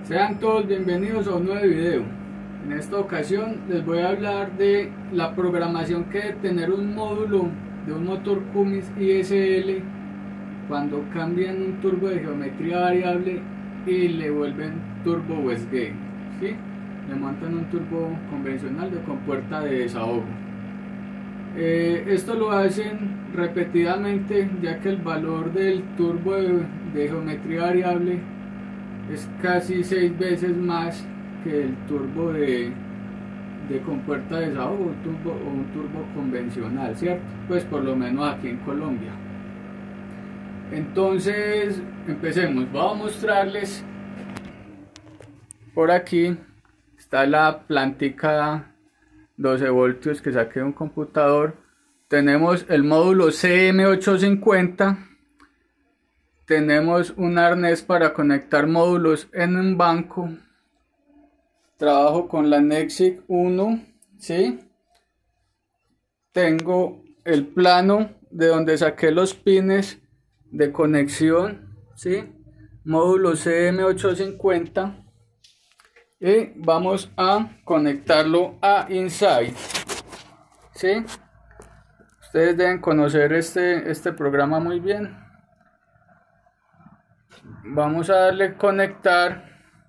Sean todos bienvenidos a un nuevo video. En esta ocasión les voy a hablar de la programación que debe tener un módulo de un motor Cummins ISL cuando cambian un turbo de geometría variable y le vuelven turbo Westgate, ¿sí? Le montan un turbo convencional de compuerta de desahogo. Esto lo hacen repetidamente, ya que el valor del turbo de geometría variable es casi 6 veces más que el turbo de compuerta de desahogo o un turbo convencional, ¿cierto? Pues por lo menos aquí en Colombia. Entonces empecemos. Voy a mostrarles. Por aquí está la plantica 12 voltios que saqué de un computador. Tenemos el módulo CM850. Tenemos un arnés para conectar módulos en un banco. Trabajo con la Nexic 1, ¿sí? Tengo el plano de donde saqué los pines de conexión, ¿sí? Módulo CM850. Y vamos a conectarlo a Insight, ¿sí? Ustedes deben conocer este programa muy bien. Vamos a darle conectar.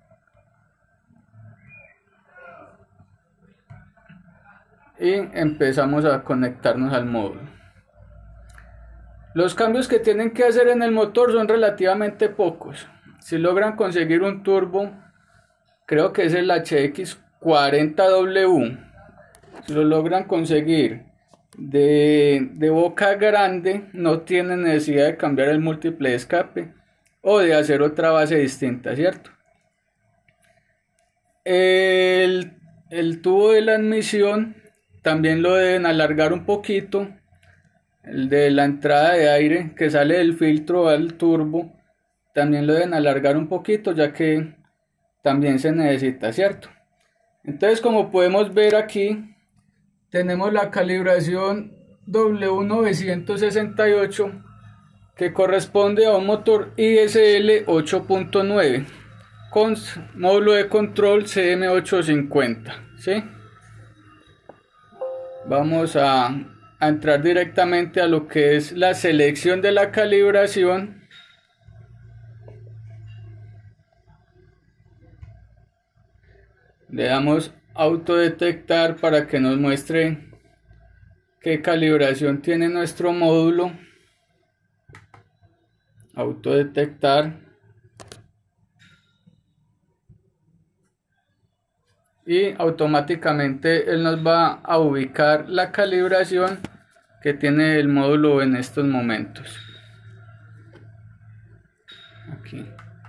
Y empezamos a conectarnos al módulo. Los cambios que tienen que hacer en el motor son relativamente pocos. Si logran conseguir un turbo, creo que es el HX40W, si lo logran conseguir de boca grande, no tienen necesidad de cambiar el múltiple de escape o de hacer otra base distinta, ¿cierto? El tubo de la admisión también lo deben alargar un poquito. El de la entrada de aire que sale del filtro al turbo también lo deben alargar un poquito, ya que también se necesita, ¿cierto? Entonces, como podemos ver aquí, tenemos la calibración W968 que corresponde a un motor ISL 8.9 con módulo de control CM850, ¿sí? Vamos a entrar directamente a lo que es la selección de la calibración. Le damos autodetectar para que nos muestre qué calibración tiene nuestro módulo. Autodetectar. Y automáticamente él nos va a ubicar la calibración que tiene el módulo en estos momentos. Aquí.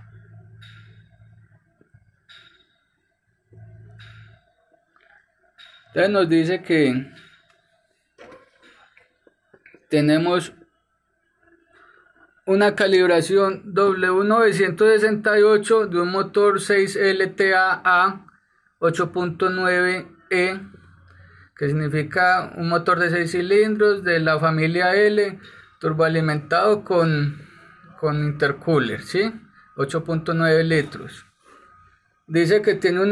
Entonces nos dice que tenemos una calibración W968 de un motor 6LTAA 8.9E, que significa un motor de 6 cilindros de la familia L, turboalimentado con intercooler, ¿sí? 8.9 litros. Dice que tiene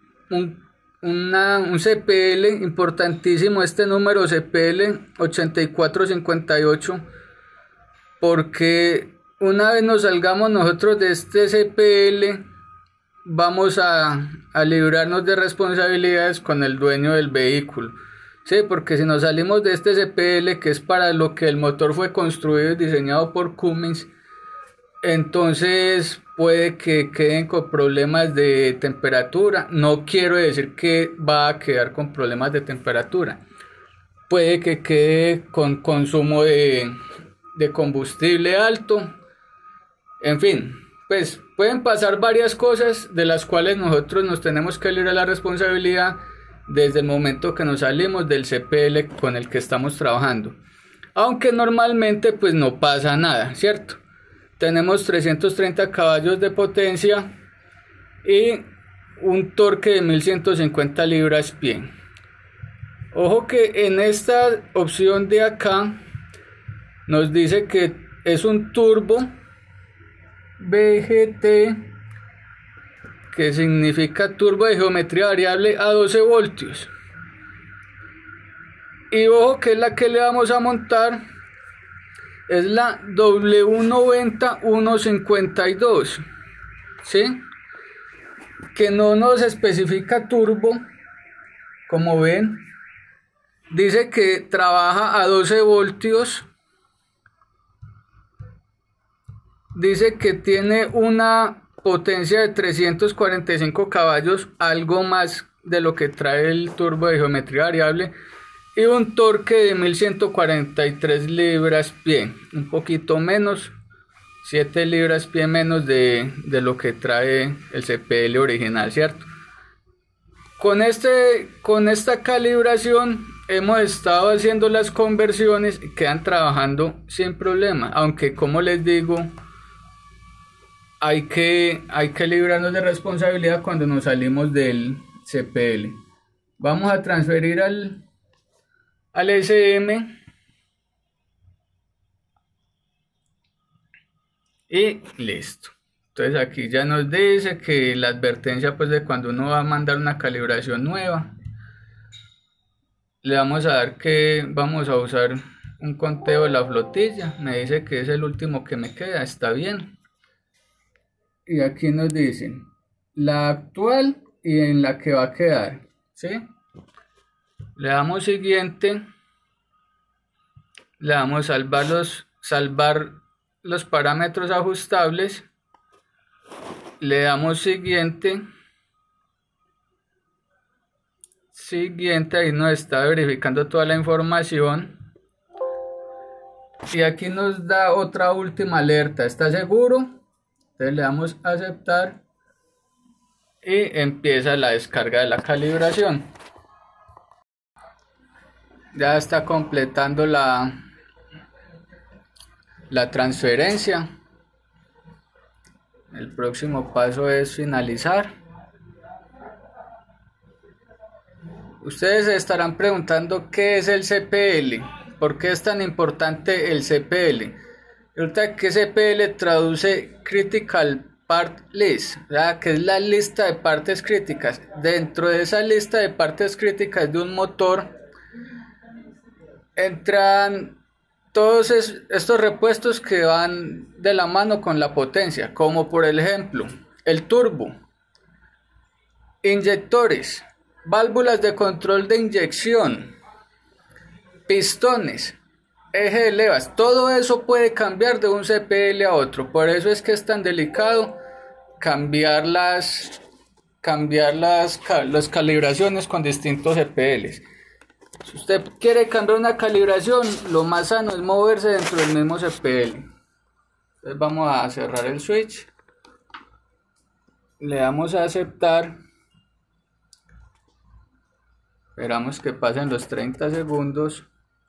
un CPL importantísimo, este número CPL 8458, porque una vez nos salgamos nosotros de este CPL, vamos a librarnos de responsabilidades con el dueño del vehículo, sí, porque si nos salimos de este CPL, que es para lo que el motor fue construido y diseñado por Cummins, entonces puede que queden con problemas de temperatura. No quiero decir que va a quedar con problemas de temperatura, puede que quede con consumo de combustible alto, en fin, pues pueden pasar varias cosas de las cuales nosotros nos tenemos que librar la responsabilidad desde el momento que nos salimos del CPL con el que estamos trabajando, aunque normalmente pues no pasa nada, ¿cierto? Tenemos 330 caballos de potencia y un torque de 1150 libras-pie. Ojo que en esta opción de acá nos dice que es un turbo VGT que significa turbo de geometría variable a 12 voltios. Y ojo que es la que le vamos a montar, es la W90152, ¿sí? Que no nos especifica turbo, como ven, dice que trabaja a 12 voltios, dice que tiene una potencia de 345 caballos, algo más de lo que trae el turbo de geometría variable, y un torque de 1143 libras-pie, un poquito menos, 7 libras-pie menos de lo que trae el CPL original, ¿cierto? Con esta calibración hemos estado haciendo las conversiones y quedan trabajando sin problema, aunque como les digo, hay que librarnos de responsabilidad cuando nos salimos del CPL. Vamos a transferir al SM y listo. Entonces aquí ya nos dice que la advertencia pues de cuando uno va a mandar una calibración nueva, le vamos a dar que vamos a usar un conteo de la flotilla. Me dice que es el último que me queda, está bien. Y aquí nos dicen la actual y en la que va a quedar, ¿sí? Le damos siguiente, le damos a salvar los parámetros ajustables, le damos siguiente, ahí nos está verificando toda la información y aquí nos da otra última alerta, ¿está seguro? Entonces le damos a aceptar y empieza la descarga de la calibración. Ya está completando la transferencia. El próximo paso es finalizar. Ustedes se estarán preguntando qué es el CPL, por qué es tan importante el CPL. Resulta que CPL traduce Critical Part List, ¿verdad? Que es la lista de partes críticas. Dentro de esa lista de partes críticas de un motor entran todos estos repuestos que van de la mano con la potencia, como por ejemplo el turbo, inyectores, válvulas de control de inyección, pistones, eje de levas. Todo eso puede cambiar de un CPL a otro, por eso es que es tan delicado cambiar las calibraciones con distintos CPLs. Si usted quiere cambiar una calibración, lo más sano es moverse dentro del mismo CPL. Entonces vamos a cerrar el switch, le damos a aceptar, esperamos que pasen los 30 segundos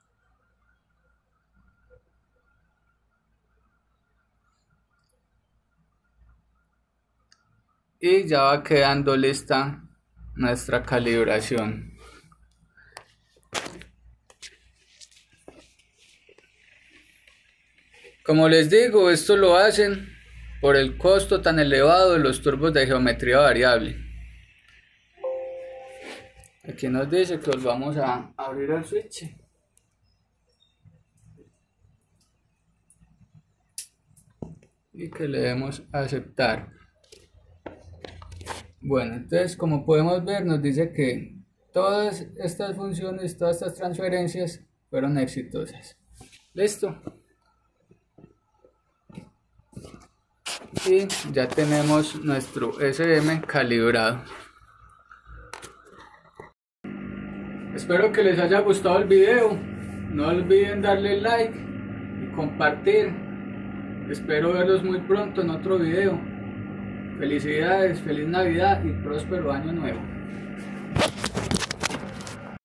y ya va quedando lista nuestra calibración. Como les digo, esto lo hacen por el costo tan elevado de los turbos de geometría variable. Aquí nos dice que volvamos a abrir el switch. Y que le demos a aceptar. Bueno, entonces como podemos ver nos dice que todas estas funciones, todas estas transferencias fueron exitosas. Listo. Y ya tenemos nuestro SM calibrado. Espero que les haya gustado el video. No olviden darle like y compartir. Espero verlos muy pronto en otro video. Felicidades, feliz Navidad y próspero año nuevo.